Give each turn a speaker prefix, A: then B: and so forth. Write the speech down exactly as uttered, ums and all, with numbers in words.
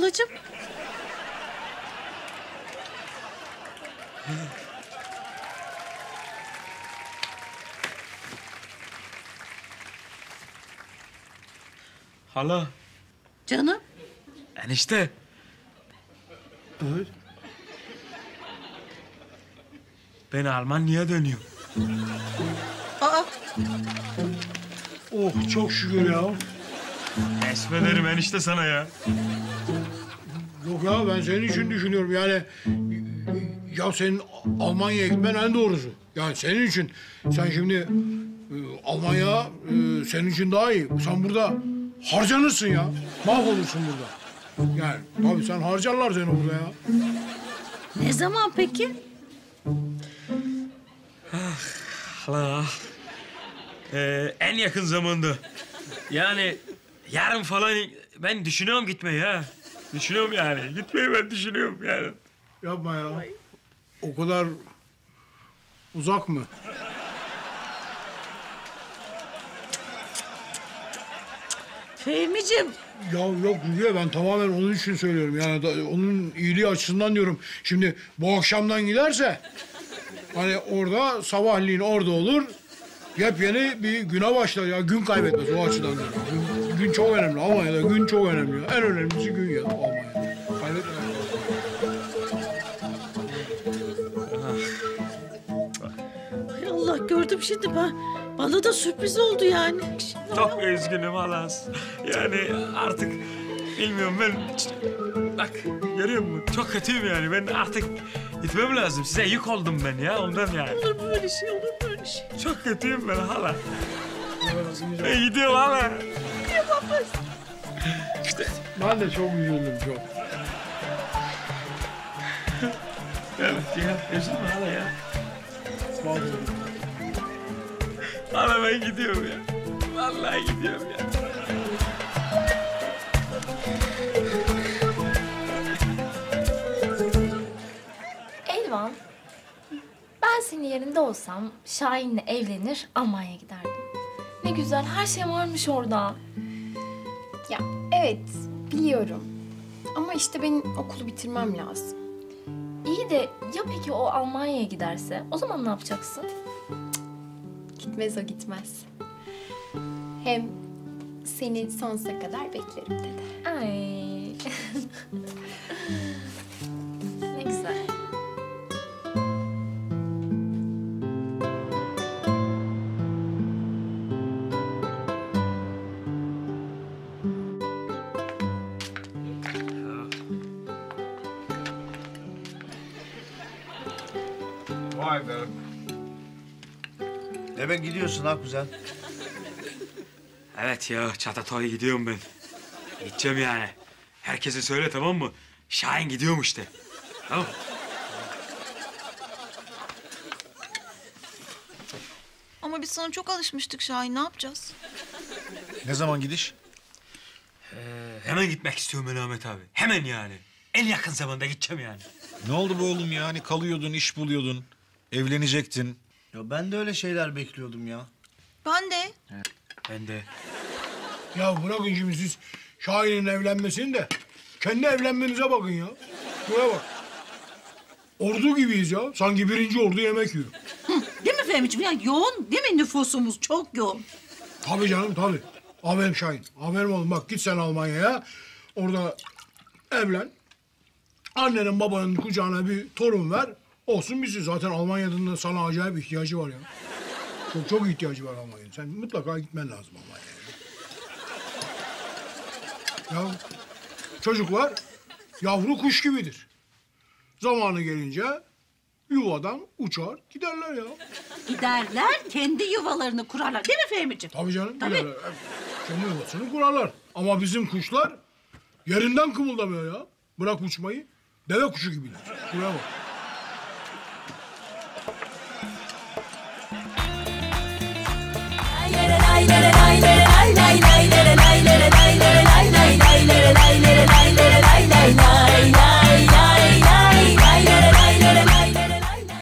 A: halacığım?
B: Hala.
A: Canım.
B: Enişte.
C: Evet.
B: Ben Almanya'ya dönüyorum.
A: Aa.
C: Oh çok şükür ya.
B: Esmederim enişte sana ya.
C: Yok ya ben senin için düşünüyorum yani. Ya senin Almanya'ya gitmen en doğrusu. Yani senin için. Sen şimdi e, Almanya e, senin için daha iyi. Sen burada harcanırsın ya. Mahvolursun burada. Yani tabii sen harcarlar seni burada ya.
A: Ne zaman peki?
B: Hala. Ee, en yakın zamanda. Yani yarın falan ben düşünüyorum gitmeyi ha. Düşünüyorum yani. Gitmeyi ben düşünüyorum yani.
C: Yapma ya. O kadar uzak mı?
A: Fehmiciğim.
C: Ya yok Hülya ben tamamen onun için söylüyorum. Yani da, onun iyiliği açısından diyorum. Şimdi bu akşamdan giderse hani orada sabahleyin orada olur. Yepyeni bir güne başlar ya. Gün kaybetmez o açıdan diyorum. Gün, gün çok önemli. Almanya'da gün çok önemli ya. En önemlisi gün ya Almanya'da. Kaybetmez.
A: Ay Allah gördüm şimdi ben. Bana da sürpriz oldu yani.
B: Çok üzgünüm halas. Yani artık bilmiyorum ben... Bak görüyor musun? Çok kötüyüm yani. Ben artık gitmem lazım. Size yük oldum ben ya ondan yani.
A: Olur böyle şey, olur böyle şey.
B: Çok kötüyüm ben hala. Ben gidiyorum hala.
A: Yapamaz.
B: İşte
C: Ben de çok üzüldüm çok.
B: evet ya. Üzülme hala ya.
C: Vallahi.
B: Hala ben gidiyorum ya. Vallahi gidiyorum ya.
D: Elvan, ben senin yerinde olsam Şahin'le evlenir Almanya'ya giderdim. Ne güzel, her şey varmış orada.
E: Ya evet biliyorum. Ama işte benim okulu bitirmem lazım.
D: İyi de ya peki o Almanya'ya giderse? O zaman ne yapacaksın?
E: Gitmez o gitmez. Hem seni sonsuza kadar beklerim dedi.
D: Ay. Ne güzel.
F: Vay be. Hemen gidiyorsun ha kuzen.
B: Evet ya Çatatay'a gidiyorum ben. Gideceğim yani. Herkese söyle tamam mı? Şahin gidiyormuş de. Tamam.
G: Ama biz sana çok alışmıştık Şahin. Ne yapacağız?
F: Ne zaman gidiş?
B: Ee, hemen gitmek istiyorum ben Ahmet abi. Hemen yani. En yakın zamanda gideceğim yani.
H: Ne oldu be oğlum ya? Hani kalıyordun, iş buluyordun, evlenecektin.
F: Ya ben de öyle şeyler bekliyordum ya.
G: Ben de.
B: Ben de.
C: Ya bırakın şimdi siz Şahin'in evlenmesini de kendi evlenmenize bakın ya. Buraya bak. Ordu gibiyiz ya. Sanki birinci ordu yemek yiyor.
A: Değil mi Fehmiciğim? Ya yoğun değil mi nüfusumuz? Çok yoğun.
C: Tabii canım tabii. Aferin Şahin. Aferin oğlum bak git sen Almanya'ya. Orada evlen. Annenin babanın kucağına bir torun ver. Olsun bizi. Zaten Almanya'nın da sana acayip ihtiyacı var ya. Çok çok ihtiyacı var Almanya'nın. Sen mutlaka gitmen lazım Almanya'ya. Ya çocuklar yavru kuş gibidir. Zamanı gelince yuvadan uçar giderler ya.
A: Giderler, kendi yuvalarını kurarlar. Değil mi Fehmiciğim?
C: Tabii canım
A: Tabii.
C: giderler. Kendi yuvasını kurarlar. Ama bizim kuşlar yerinden kımıldamıyor ya. Bırak uçmayı. Deve kuşu gibiler. Şuraya bak.